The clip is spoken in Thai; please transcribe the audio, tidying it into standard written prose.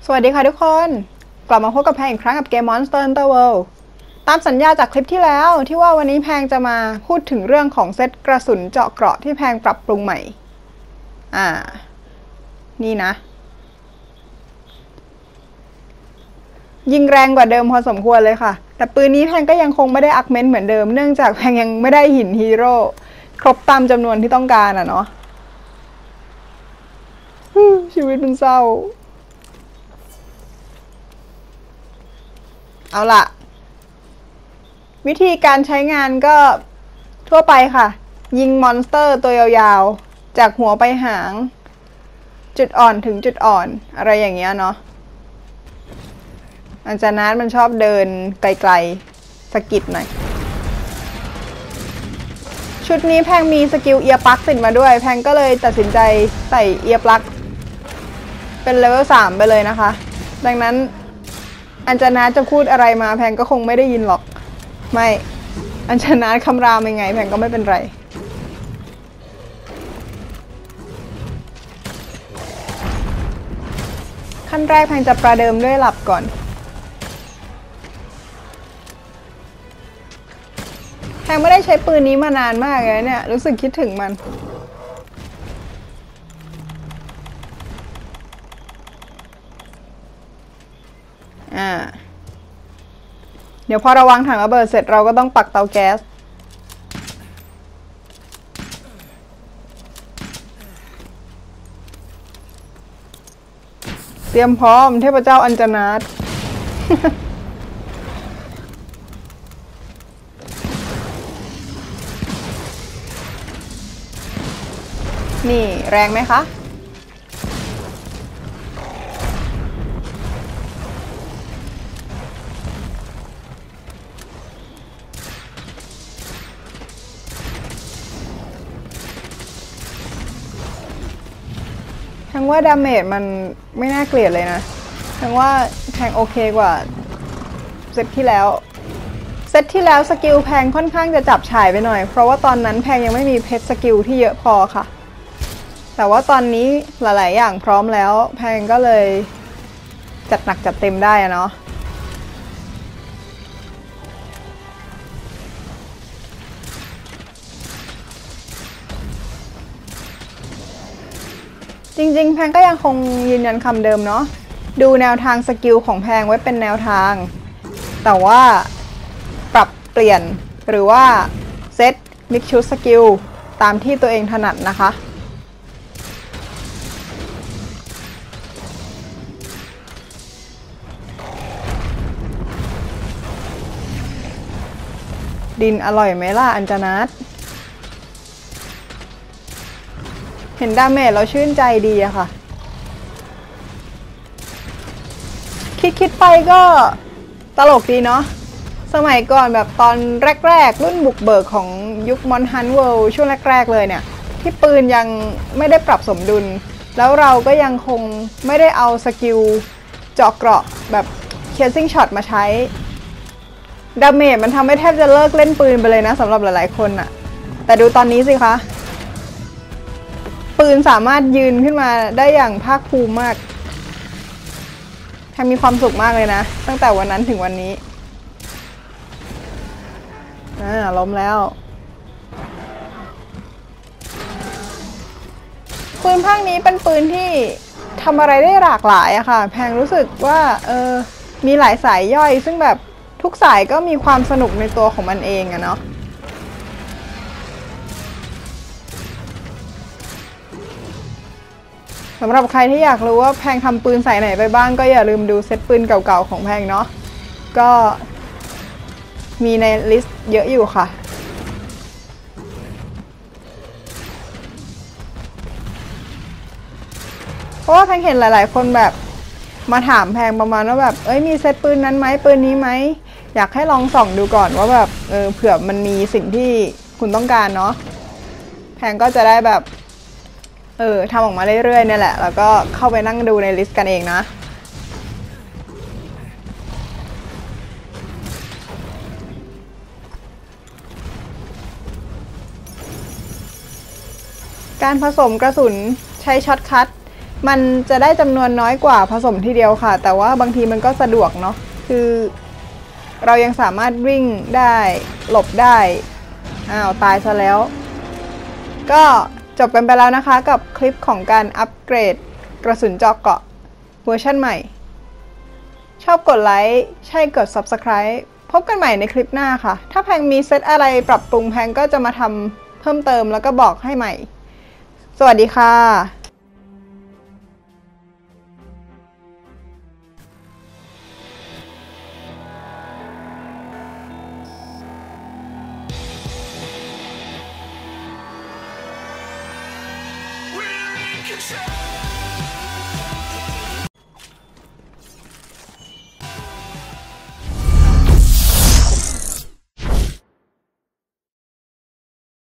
สวัสดีค่ะทุกคนกลับมาพบกับแพงอีกครั้งกับเกม Monster Hunter World ตามสัญญาจากคลิปที่แล้วที่ว่าวันนี้แพงจะมาพูดถึงเรื่องของเซตกระสุนเจาะเกราะที่แพงปรับปรุงใหม่นี่นะยิงแรงกว่าเดิมพอสมควรเลยค่ะแต่ปืนนี้แพงก็ยังคงไม่ได้อักเมนต์เหมือนเดิมเนื่องจากแพงยังไม่ได้หินฮีโร่ครบตามจำนวนที่ต้องการเนาะชีวิตมันเศร้าเอาล่ะวิธีการใช้งานก็ทั่วไปค่ะยิงมอนสเตอร์ตัวยาวๆจากหัวไปหางจุดอ่อนถึงจุดอ่อนอะไรอย่างเงี้ยเนาะอาจารย์นัทมันชอบเดินไกลๆสะกิดหน่อยชุดนี้แพงมีสกิลเอียร์ปลั๊กติดมาด้วยแพงก็เลยตัดสินใจใส่เอียร์ปลั๊กเป็นเลเวล3ไปเลยนะคะดังนั้นอัญชนาจะพูดอะไรมาแพงก็คงไม่ได้ยินหรอกไม่อัญชนาคำรามยังไงแพงก็ไม่เป็นไรขั้นแรกแพงจะประเดิมด้วยหลับก่อนแพงไม่ได้ใช้ปืนนี้มานานมากเลยเนี่ยรู้สึกคิดถึงมันเดี๋ยวพอเราวางถังระเบิดเสร็จเราก็ต้องปักเตาแก๊สเตรียมพร้อมเทพเจ้าอัญจนาถ นี่แรงไหมคะทั้งว่าดาเมจมันไม่น่าเกลียดเลยนะทั้งว่าแพงโอเคกว่าเซตที่แล้วสกิลแพงค่อนข้างจะจับฉ่ายไปหน่อยเพราะว่าตอนนั้นแพงยังไม่มีเพชรสกิลที่เยอะพอค่ะแต่ว่าตอนนี้หลายๆอย่างพร้อมแล้วแพงก็เลยจัดหนักจัดเต็มได้เนาะจริงๆแพงก็ยังคงยืนยันคำเดิมเนาะดูแนวทางสกิลของแพงไว้เป็นแนวทางแต่ว่าปรับเปลี่ยนหรือว่าเซตมิกซ์ชุดสกิลตามที่ตัวเองถนัดนะคะดินอร่อยไหมล่ะอัญจนาถเห็นดาเมจเราชื่นใจดีอะค่ะคิดไปก็ตลกดีเนาะสมัยก่อนแบบตอนแรกๆรุ่นบุกเบิกของยุค Monster Hunter World ช่วงแรกๆเลยเนี่ยที่ปืนยังไม่ได้ปรับสมดุลแล้วเราก็ยังคงไม่ได้เอาสกิลเจาะเกราะแบบ Casing Shot มาใช้ดาเมจมันทำให้แทบจะเลิกเล่นปืนไปเลยนะสำหรับหลายๆคนอะแต่ดูตอนนี้สิคะปืนสามารถยืนขึ้นมาได้อย่างภาคภูมิมากแพงมีความสุขมากเลยนะตั้งแต่วันนั้นถึงวันนี้ล้มแล้วปืนภาคนี้เป็นปืนที่ทำอะไรได้หลากหลายอะค่ะแพงรู้สึกว่ามีหลายสายย่อยซึ่งแบบทุกสายก็มีความสนุกในตัวของมันเองอะเนาะสำหรับใครที่อยากรู้ว่าแพงทำปืนใส่ไหนไปบ้างก็อย่าลืมดูเซตปืนเก่าๆของแพงเนาะก็มีในลิสต์เยอะอยู่ค่ะเพราะว่าแพงเห็นหลายๆคนแบบมาถามแพงประมาณว่าแบบมีเซตปืนนั้นไหมปืนนี้ไหมอยากให้ลองส่องดูก่อนว่าแบบเผื่อมันมีสิ่งที่คุณต้องการเนาะแพงก็จะได้แบบทำออกมาเรื่อยๆเนี่ยแหละแล้วก็เข้าไปนั่งดูในลิสต์กันเองนะการผสมกระสุนใช้ช็อตคัทมันจะได้จำนวนน้อยกว่าผสมทีเดียวค่ะแต่ว่าบางทีมันก็สะดวกเนาะคือเรายังสามารถวิ่งได้หลบได้อ้าวตายซะแล้วก็จบกันไปแล้วนะคะกับคลิปของการอัปเกรดกระสุนเจาะเกราะเวอร์ชันใหม่ชอบกดไลค์ใช่กด Subscribe พบกันใหม่ในคลิปหน้าค่ะถ้าแพงมีเซตอะไรปรับปรุงแพงก็จะมาทำเพิ่มเติมแล้วก็บอกให้ใหม่สวัสดีค่ะ We're in control.